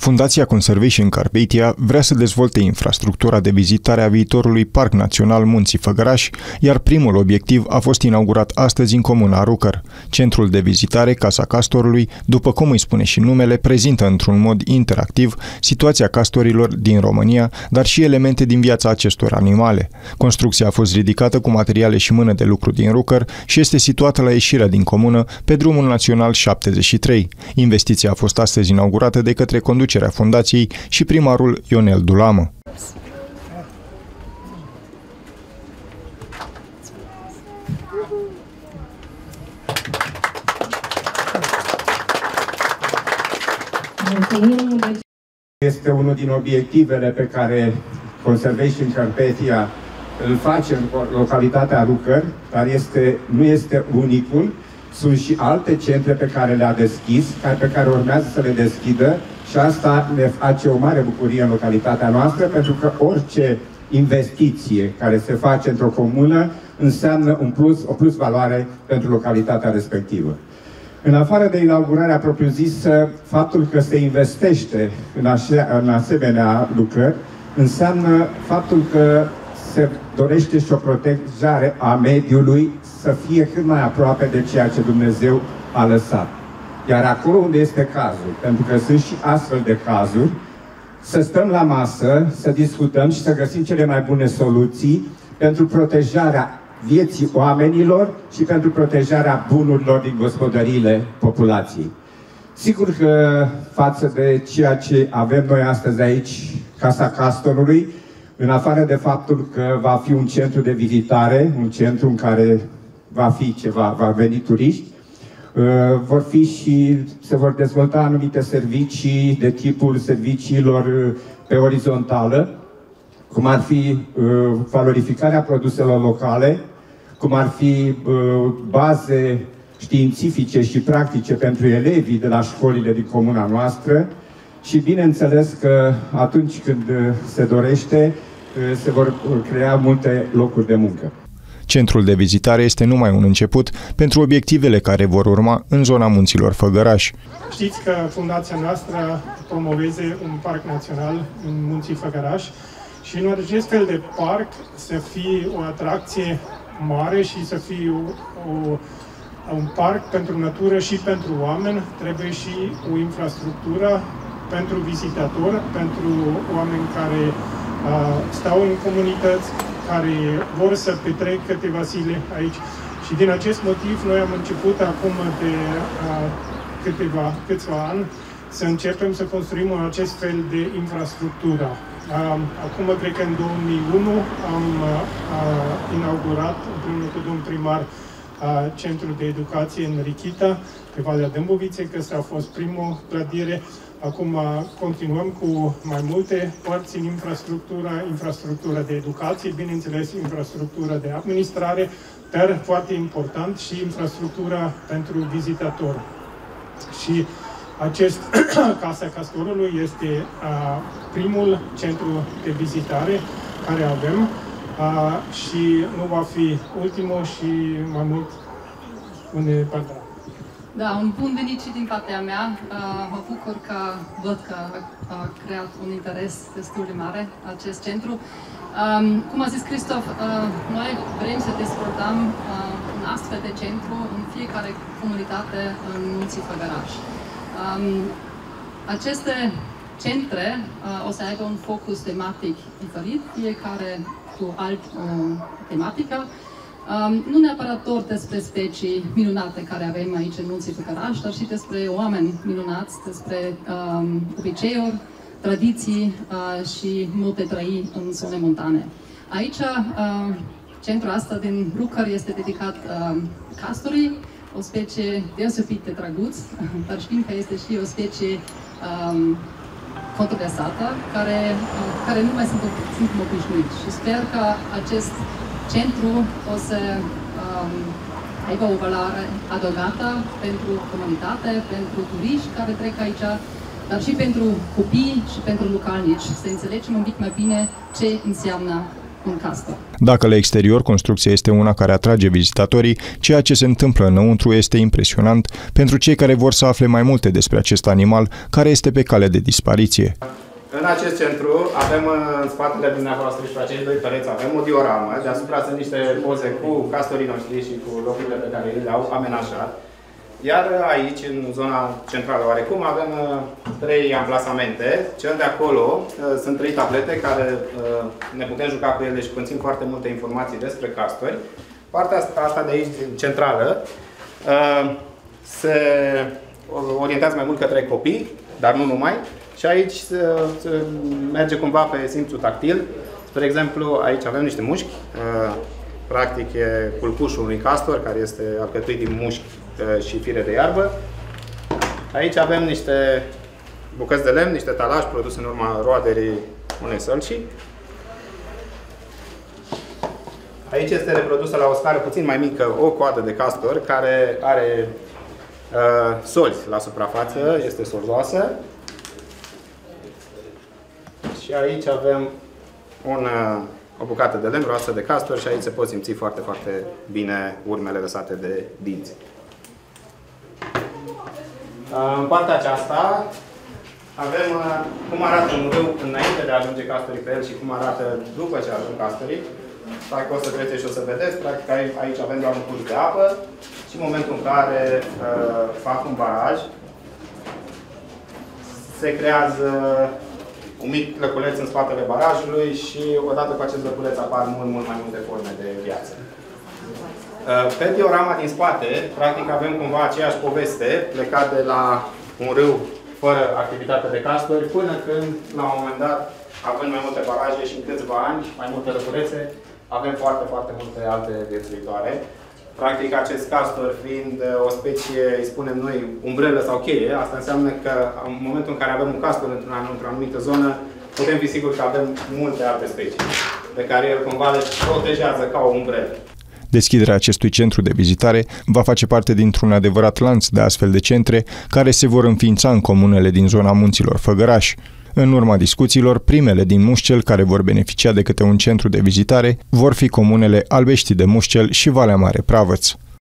Fundația Conservation Carpathia vrea să dezvolte infrastructura de vizitare a viitorului Parc Național Munții Făgăraș, iar primul obiectiv a fost inaugurat astăzi în comuna Rucăr. Centrul de vizitare Casa Castorului, după cum îi spune și numele, prezintă într-un mod interactiv situația castorilor din România, dar și elemente din viața acestor animale. Construcția a fost ridicată cu materiale și mână de lucru din Rucăr și este situată la ieșirea din comună, pe drumul național 73. Investiția a fost astăzi inaugurată de către conducerea fundației și primarul Ionel Dulamă. Este unul din obiectivele pe care Conservation Carpathia îl face în localitatea Rucăr, dar nu este unicul. Sunt și alte centre pe care le-a deschis, pe care urmează să le deschidă, și asta ne face o mare bucurie în localitatea noastră, pentru că orice investiție care se face într-o comună înseamnă o plus valoare pentru localitatea respectivă. În afară de inaugurarea propriu-zisă, faptul că se investește în asemenea lucrări înseamnă faptul că se dorește și o protejare a mediului să fie cât mai aproape de ceea ce Dumnezeu a lăsat. Iar acolo unde este cazul, pentru că sunt și astfel de cazuri, să stăm la masă, să discutăm și să găsim cele mai bune soluții pentru protejarea vieții oamenilor și pentru protejarea bunurilor din gospodăriile populației. Sigur că față de ceea ce avem noi astăzi aici, Casa Castorului, în afară de faptul că va fi un centru de vizitare, un centru în care va veni turiști, se vor dezvolta anumite servicii de tipul serviciilor pe orizontală, cum ar fi valorificarea produselor locale, cum ar fi baze științifice și practice pentru elevii de la școlile din comuna noastră și bineînțeles că atunci când se dorește, se vor crea multe locuri de muncă. Centrul de vizitare este numai un început pentru obiectivele care vor urma în zona Munților Făgăraș. Știți că fundația noastră promoveze un parc național în Munții Făgăraș și în acest fel de parc să fie o atracție mare și să fie un parc pentru natură și pentru oameni, trebuie și o infrastructură pentru vizitatori, pentru oameni care stau în comunități, care vor să petrec câteva zile aici. Și din acest motiv noi am început acum de câțiva ani să începem să construim acest fel de infrastructură. Acum, cred că în 2001 am inaugurat împreună cu domnul primar Centrul de Educație în Richita, pe Valea Dâmboviței, că ăsta a fost primul clădire. Acum continuăm cu mai multe părți în infrastructura de educație, bineînțeles infrastructura de administrare, dar foarte important și infrastructura pentru vizitatori. Și acest Casa Castorului este primul centru de vizitare care avem și nu va fi ultimul și mai mult unde partea. Da, un bun venit și din partea mea. Mă bucur că văd că a creat un interes destul de mare acest centru. Cum a zis Cristof, noi vrem să dezvoltăm un astfel de centru în fiecare comunitate în Munții Făgăraș. Aceste centre o să aibă un focus tematic diferit, fiecare cu alt tematică. Nu neapărat doar despre specii minunate care avem aici în Munții Făgăraș, dar și despre oameni minunați, despre obiceiuri, tradiții și multe trăi în zone montane. Aici, centrul ăsta din Rucăr este dedicat castorii, o specie deosebit de drăguț, dar știm că este și o specie controversată, care nu mai sunt obișnuiți. Și sper că acest centru o să aibă o valoare adăugată pentru comunitate, pentru turiști care trec aici, dar și pentru copii și pentru localnici, să înțelegem un pic mai bine ce înseamnă un castor. Dacă la exterior construcția este una care atrage vizitatorii, ceea ce se întâmplă înăuntru este impresionant pentru cei care vor să afle mai multe despre acest animal care este pe cale de dispariție. În acest centru avem în spatele dumneavoastră și pe acei doi pereți avem o dioramă, deasupra sunt niște poze cu castorii noștri și cu locurile pe care le-au amenajat. Iar aici, în zona centrală oarecum, avem 3 amplasamente. Cel de acolo sunt 3 tablete care ne putem juca cu ele și conțin foarte multe informații despre castori. Partea asta de aici, centrală, se orientează mai mult către copii, dar nu numai. Și aici se merge cumva pe simțul tactil. Spre exemplu, aici avem niște mușchi. Practic e culcușul unui castor care este alcătuit din mușchi și fire de iarbă. Aici avem niște bucăți de lemn, niște talași produse în urma roaderii unei sălci. Aici este reprodusă la o scară puțin mai mică o coadă de castor care are solzi la suprafață, este solzoasă. Și aici avem o bucată de lemn roasă de castor și aici se pot simți foarte, foarte bine urmele lăsate de dinți. În partea aceasta avem cum arată un râu înainte de a ajunge castorii pe el și cum arată după ce ajung castorii. Practic o să treceți și o să vedeți. Practic aici avem doar un curs de apă și în momentul în care fac un baraj se creează un mic lăculeț în spatele barajului și odată cu acest lăculeț apar mult mai multe forme de viață. Pe diorama din spate, practic avem cumva aceeași poveste, plecat de la un râu fără activitate de castori, până când, la un moment dat, având mai multe baraje și în câțiva ani, mai multe lăculețe, avem foarte, foarte multe alte viețuitoare. Practic, acest castor fiind o specie, îi spunem noi, umbrelă sau cheie, asta înseamnă că în momentul în care avem un castor într-o anumită zonă, putem fi siguri că avem multe alte specii, pe care el cumva le protejează ca o umbrelă. Deschiderea acestui centru de vizitare va face parte dintr-un adevărat lanț de astfel de centre care se vor înființa în comunele din zona Munților Făgăraș. În urma discuțiilor, primele din Mușcel care vor beneficia de câte un centru de vizitare vor fi comunele Albești de Mușcel și Valea Mare Pravăț.